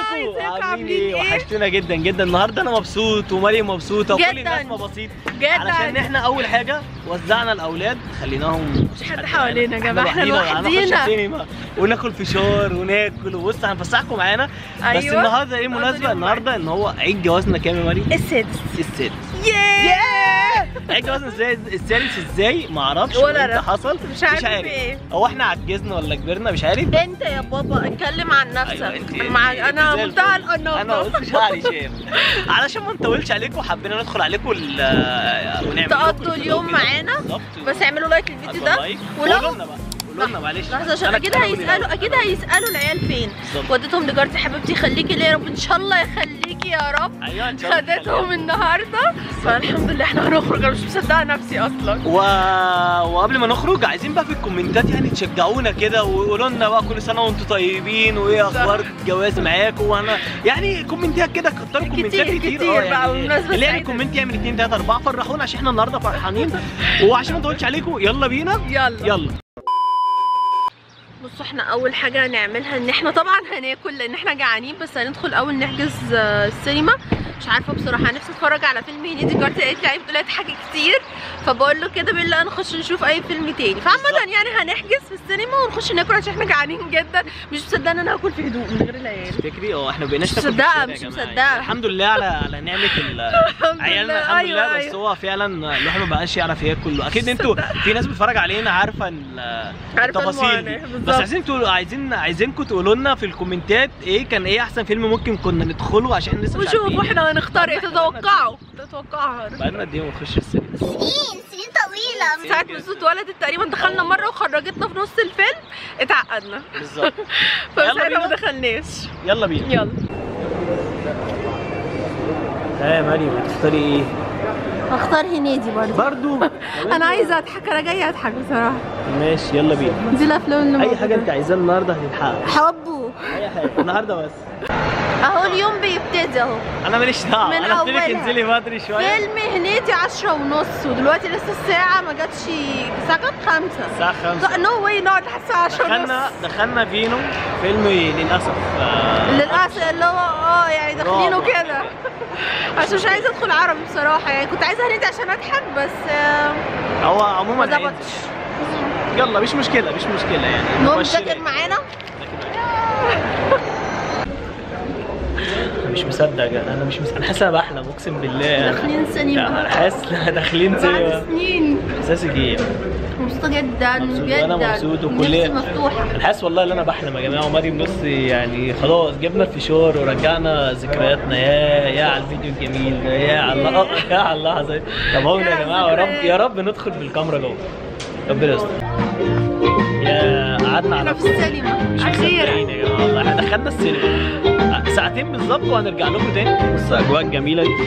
ازيكم عاملين ايه؟ وحشتونا جدا جدا. النهارده انا مبسوط ومريم مبسوطه وكل الناس مبسوطين علشان احنا اول حاجه وزعنا الاولاد، خليناهم مش حد حوالينا يا جماعه، احنا لوحدينا وناكل فشار وناكل وبص هنفسحكم معانا. أيوة. بس النهارده ايه المناسبه؟ النهارده ان هو عيد جوازنا كام يا مريم؟ السادس. عيد جوازنا السادس ازاي؟ معرفش ولا حصل مش عارف ايه. هو احنا عجزنا ولا كبرنا مش عارف. انت يا بابا اتكلم عن نفسك. أيوة انا منتهى الاناقه. انا قلت شعري شاف علشان ما نطولش عليكم، حبينا ندخل عليكم ونعمل تقضوا اليوم معانا. بس اعملوا لايك للفيديو ده قولوا لنا معلش لحظه عشان اكيد هيسالوا العيال فين. وديتهم لجارتي حبيبتي، خليكي ليه يا رب، ان شاء الله يخليكي يا رب. ايوه ان شاء الله خدتهم النهارده، فالحمد لله احنا هنخرج. انا مش مصدقه نفسي اصلا. وقبل ما نخرج عايزين بقى في الكومنتات يعني تشجعونا كده وقولوا لنا بقى كل سنه وانتم طيبين، وايه اخبار الجواز معاكم، وانا يعني كومنتات كده، كتروا كومنتات كتير بقى. بالمناسبه اللي يعمل كومنت يعمل 2 3 4 فرحونا عشان احنا النهارده فرحانين. وعشان ما نطولش عليكم يلا بينا. يلا بصوا، احنا اول حاجه هنعملها ان احنا طبعا هناكل لان احنا جعانين، بس هندخل اول نحجز السينما. مش عارفه بصراحه، نفسي اتفرج على فيلم هنيدي. جارتي قالت لي عليه، بتقول لي هتحكي كتير، فبقول له كده بالله نخش نشوف اي فيلم تاني. فعامه يعني هنحجز في السينما ونخش ناكل عشان احنا جعانين جدا. مش مصدقه ان انا هاكل في هدوء من غير العيال. تفتكري احنا ما بقيناش ناكل مش مصدقه. الحمد لله على نعمه عيالنا الحمد لله. بس هو فعلا الواحد ما بقاش يعرف ياكل. اكيد انتوا في ناس بتتفرج علينا عارفه التفاصيل دي، بس عايزينكم تقولوا لنا في الكومنتات ايه كان احسن فيلم ممكن كنا ندخله عشان لسه مش عارفين. وشوفوا احنا هنختار ايه. تتوقعوا بقالنا قد ايه ما نخش السينما؟ سنين طويله. من ساعه ما الصوت اتولدت تقريبا دخلنا مره وخرجتنا في نص الفيلم، اتعقدنا بالظبط. فساعتها ما دخلناش. يلا بينا. يلا. يا مريم هتختاري ايه؟ هختار هنيدي برضو. انا عايزه اضحك، انا جايه اضحك بصراحه. ماشي يلا بينا. دي الافلام اللي اي حاجه انت عايزاها النهارده هتتحقق. حبه اي حاجه النهارده بس. اهو اليوم بيبتدي اهو. انا ماليش دعوه، انا قلت لك انزلي بدري شويه. فيلم هنيدي 10:30 ودلوقتي لسه الساعه ما جاتش. الساعه كام؟ 5. الساعه 5. نو واي نقعد لحد الساعه 10:30. دخلنا فينو فيلم للاسف اللي هو يعني داخلينه كده عشان مش عايزه ادخل عربي بصراحه. يعني كنت عايزه هنيدي عشان اضحك بس هو عموما ما ظبطش. يلا مش مشكله يعني. المهم ذاكر معانا. مش مصدق انا حاسس انا بحلم اقسم بالله. داخلين سينما. انا حاسس داخلين سينما بعد سنين. احساسك ايه؟ مبسوطه جدا جدا. انا مبسوط وكليه مفتوحه. انا حاسس والله ان انا بحلم يا جماعه. ومريم بص يعني خلاص جبنا الفشار ورجعنا ذكرياتنا. يا على الفيديو الجميل ده، يا على اللحظه. طب هو يا جماعه يا رب ندخل بالكاميرا جوه. ربنا يستر. يا قعدنا على في السينما اخيرا يا جماعه والله. احنا دخلنا السينما ساعتين بالظبط وهنرجع لكم تاني. بص الاجواء الجميله دي.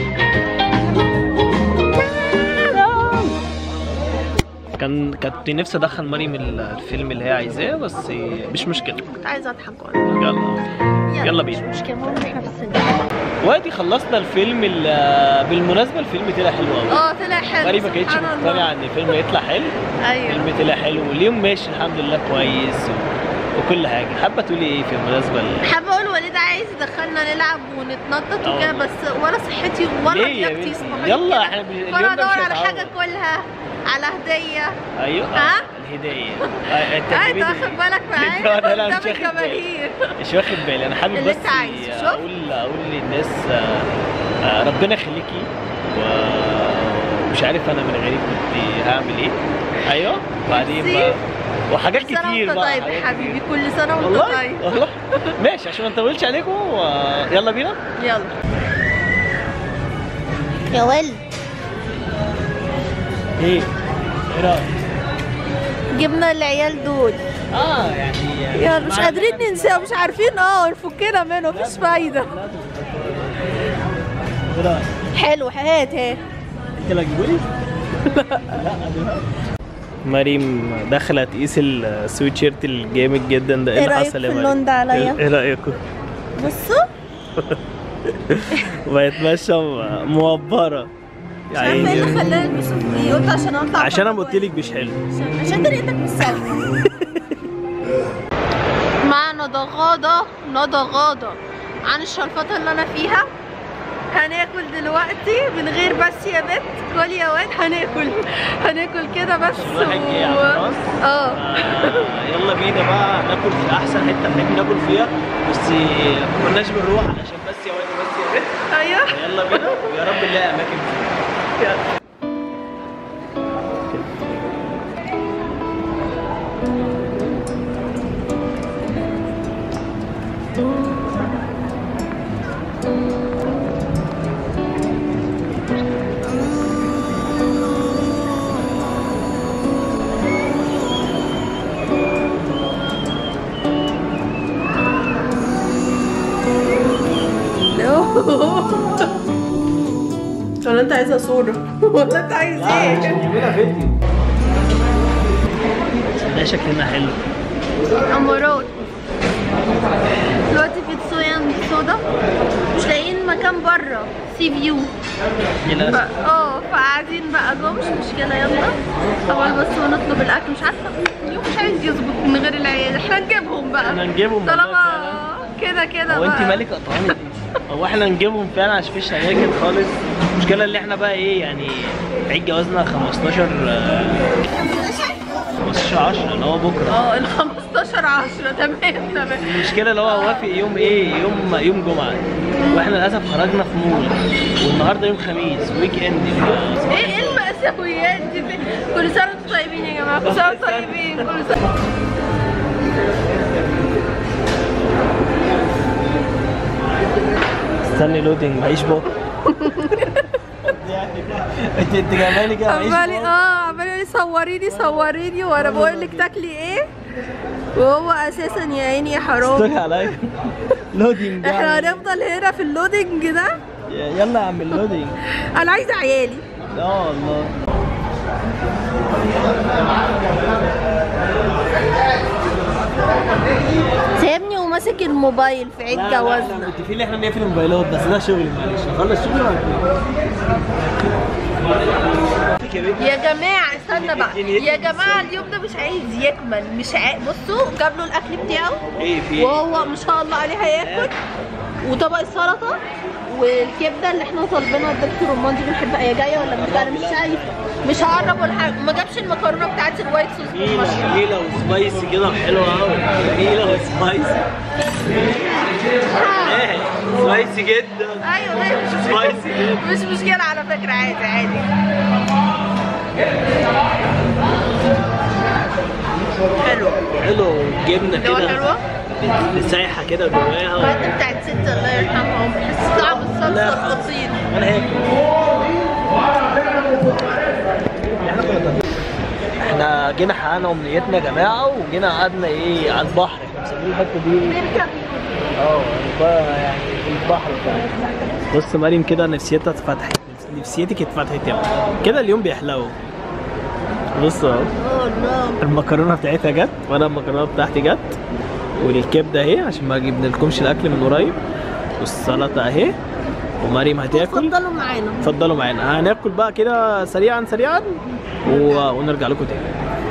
كنت نفسي ادخل مريم الفيلم اللي هي عايزاه بس مش مشكله. كنت عايزه اضحك والله. يلا بينا. مش مشكله، المهم احنا في السينما. وادي خلصنا الفيلم. بالمناسبه الفيلم طلع حلو قوي. طلع حلو. مريم ما كانتش مقتنعه ان الفيلم يطلع حلو. ايوه الفيلم طلع حلو واليوم ماشي الحمد لله كويس وكل حاجه. حابه تقولي ايه في المناسبه؟ حابه اقول وليد عايز يدخلنا نلعب ونتنطط وكده، بس ولا صحتي ولا لياقتي يسمحوا. يلا احنا اليوم ده فانا ادور على حاجه كلها، على هديه. ايوه الهديه. انت واخد بالك معايا قدام الجماهير؟ مش واخد بالي. انا حابب بس اقول للناس ربنا يخليكي. ومش عارف انا من غيرك كنت هعمل ايه. ايوه بعدين بقى وحاجات كتير بقى. طيب يا حبيبي كل سنه وانت طيب. والله ماشي عشان ما نطولش عليكم. يلا بينا. يلا يا ولد. ايه رايك؟ جبنا العيال دول يعني يلا مش قادرين ننساه، مش عارفين نفكنا منه. مفيش فايده. حلو. هات انت اللي هتجيبولي؟ لا مريم داخله تقيس السويت شيرت الجامد جدا ده. ايه رايك في اللون ده عليا؟ ايه رايكم؟ بصوا بيتمشى موبره يعني. مش عارفه ايه اللي خلاني البسه دي. قلت عشان اطلع. عشان انا قلت لك مش حلو. عشان طريقتك مش سالكه. معنا ندى غاده عن الشلفطه اللي انا فيها. هناكل دلوقتي من غير بس يا بت، كل يا واد هناكل كده بس يلا بينا بقى ناكل في احسن حته بنحب ناكل فيها، بس ما كناش بنروح علشان بس يا واد بس يا بت. ايوه يلا بينا ويا رب نلاقي اماكن فيها. يلا ولا انت عايزها صورة ولا انت عايز ايه؟ عشان نعملها فيديو. ده شكلنا حلو. امارات دلوقتي في تسوية صودا، مش لاقيين مكان بره سي فيو فقاعدين بقى جوه، مش مشكلة. يلا طبعا بس ونطلب الاكل. مش عارفة اليوم مش عايز يظبط من غير العيال، احنا نجيبهم بقى. احنا نجيبهم طالما كده هو انت مالك قطعاني ليه؟ هو احنا نجيبهم فعلا عشان مفيش اماكن خالص. المشكله اللي احنا بقى ايه يعني عيد جوازنا 15 10 اللي هو بكره. ال 15 10 تمام. المشكله اللي هو وافق يوم ايه، يوم جمعه، واحنا للاسف خرجنا في مول، والنهارده يوم خميس ويك اند. ايه المأساويات دي؟ كل سنه وانتم طيبين يا جماعه، كل سنه وانتم طيبين، كل سنه. استني لودنج معيش بق. انت جايباني كده معيش بق. عمالي صوريني وانا بقول لك تاكلي ايه، وهو اساسا يا عيني يا حرام. استني عليا لودنج. احنا هنفضل هنا في اللودنج ده. يلا يا عم اللودنج. انا عايزه عيالي. والله. سيبني وماسك الموبايل في عيد جوازنا. لا متفقين احنا نقفل الموبايلات، بس ده شغلي معلش، هخلص شغلي يا جماعه استنى بقى يا جماعه، اليوم ده مش عايز يكمل، بصوا جاب له الاكل بتاعه ايه في وهو ما شاء الله عليه هياكل، وطبق السلطه والكبده اللي احنا طالبينها الدكتور رمان دي بنحبها. هي جايه ولا مش جايه؟ انا مش شايفه، مش هقرب ولا حاجه. ما جابش المكرونه بتاعت الوايت صوص بالمشروم. جميله وسبايسي كده وحلوه قوي. جميله وسبايسي. ايه سبايسي جدا. ايوه ده مش سبايسي جدا، مش مشكله على فكره، عادي. حلو جبنه كده حلوه سايحه كده جواها. بعد بتاعت ست الله يرحمها، بحس طعم الصلصه الخطير. انا هيك احنا جينا حققنا امنيتنا يا جماعه، وجينا قعدنا ايه على البحر. احنا مسميين الحته دي يعني البحر كمان. بص مريم كده نفسيتها اتفتحت، نفسيتك اتفتحت يا كده، اليوم بيحلو. بص اهو المكرونه بتاعتها جت، وانا المكرونه بتاعتي جت، والكبده اهي عشان ما جبنالكمش الاكل من قريب، والسلطه اهي، ومريم هتاكل. اتفضلوا معانا هناكل بقى كده سريعا ونرجع لكم تاني.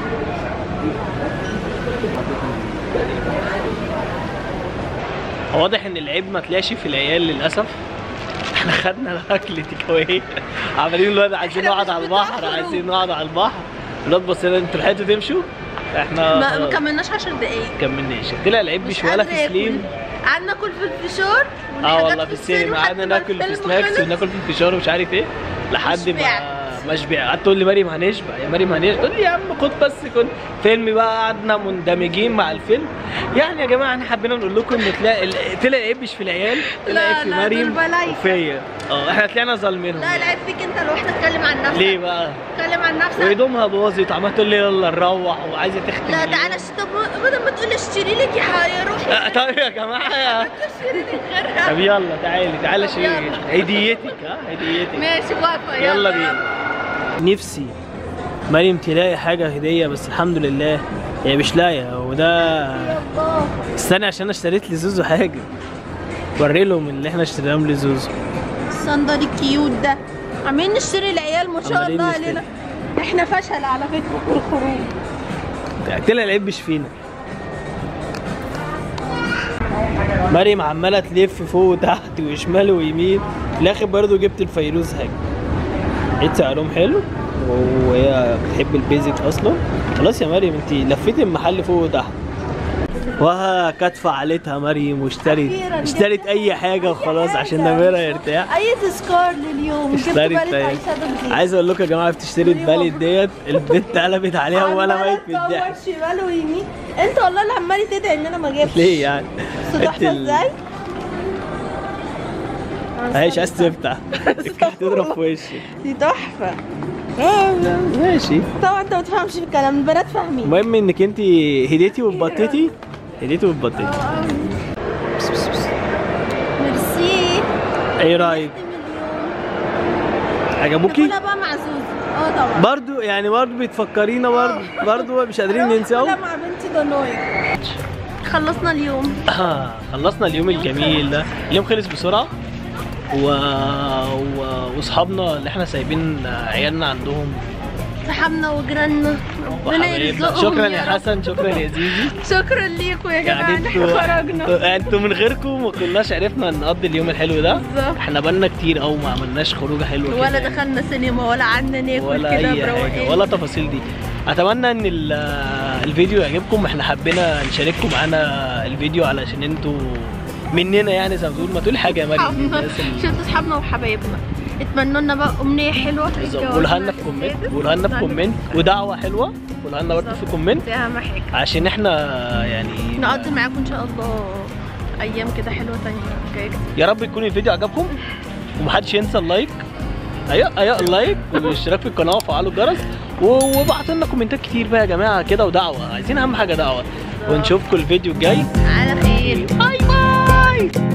واضح ان العيب ما طلعش في العيال للاسف. احنا خدنا الاكل تيك اواي، عمالين الواد عايزين نقعد على البحر، الواد بص لنا انتوا لحقتوا تمشوا؟ احنا ما كملناش 10 دقايق. طلع العيب مش ولا في سليم. قعدنا ناكل في الفشار والله في السينما قعدنا ناكل في سناكس وناكل في الفشار ومش عارف ايه لحد ما شبعت. قعدت تقول لي مريم هنشبع يا مريم هنشبع، تقول لي يا عم خد بس كنت فيلم بقى، قعدنا مندمجين مع الفيلم. يعني يا جماعه احنا حبينا نقول لكم ان طلع العيب مش في العيال، طلع العيب في مريم وفيا. احنا طلعنا ظالمينهم. لا العيب فيك انت لوحدك. اتكلم عن نفسك. ليه بقى؟ اتكلم عن نفسك. وهدومها باظت وعماله تقول لي يلا نروح وعايزه تختم. لا تعالى طب بدل ما تقول لي اشتري لك يا روحي. طيب يا جماعه اشتري لك غيرها. طب يلا تعالى شيل هديتك. هديتك ماشي موافقه. يلا بينا. نفسي مريم تلاقي حاجه هديه، بس الحمد لله هي مش لاقيه. وده استنى عشان انا اشتريت لزوزو حاجه، وري لهم اللي احنا اشتريناهم لزوزو. الصندل الكيوت ده عمالين نشتري العيال ما شاء الله علينا. احنا فشل على فكره في الخروج. طلع العيب مش فينا. مريم عماله تلف فوق وتحت وشمال ويمين، في الاخر برضه جبت الفيروز هاج. لقيت سعرهم حلو وهي بتحب البيزك اصلا. خلاص يا مريم انت لفيتي المحل فوق وتحت. وها كانت فعلتها مريم واشترت اي حاجه وخلاص عشان نمرها يرتاح. اي تذكار لليوم. جبت بالت اي شادو جديد. عايز اقول لكم يا جماعه بتشتري البالت ديت البنت قلبت عليها وانا ميت من الضحك. شمال ويمين. انت والله اللي عمالي تدعي ان انا ما جبتش. ليه يعني؟ تحفه ازاي؟ هي مش عايز تفتح تضرب في وشي. دي تحفه. ماشي. طبعا انت ما تفهمش في الكلام، البنات فاهمين. المهم انك انت هديتي واتبطيتي. ميرسي. ايه رايك؟ عجبوكي؟ ناكلها بقى مع زوزو. طبعا. برضو بتفكرينا برضو مش قادرين ننساهم. مع بنتي ضنايا. خلصنا اليوم. خلصنا اليوم الجميل ده. اليوم خلص بسرعه واصحابنا اللي احنا سايبين عيالنا عندهم، صحابنا وجيراننا ربنا يرزقهم. شكرا يا حسن، شكرا يا زيزي. شكرا ليكم يا جماعه ان احنا خرجنا. انتوا من غيركم ما كناش عرفنا نقضي اليوم الحلو ده. بالظبط. احنا بقالنا كتير قوي ما عملناش خروجه حلوه ولا دخلنا سينما ولا قعدنا ناكل ولا كده اي حاجه ولا التفاصيل دي. اتمنى ان الفيديو يعجبكم. احنا حبينا نشارككم معانا الفيديو علشان انتوا مننا يعني زي ما بتقول. ما تقولي حاجه يا مريم. شفتوا اصحابنا وحبايبنا، اتمنوا لنا بقى امنيه حلوه. قولها لنا في كومنت، ودعوه حلوه قولها لنا برضه في كومنت. دي اهم حاجه عشان احنا يعني نقضي معاكم ان شاء الله ايام كده حلوه تانية. يا رب يكون الفيديو عجبكم، ومحدش ينسى اللايك. ايوه اللايك والاشتراك في القناه وفعلوا الجرس، وابعتوا لنا كومنتات كتير بقى يا جماعه كده ودعوه. عايزين اهم حاجه دعوه. ونشوفكم الفيديو الجاي على خير. باي باي.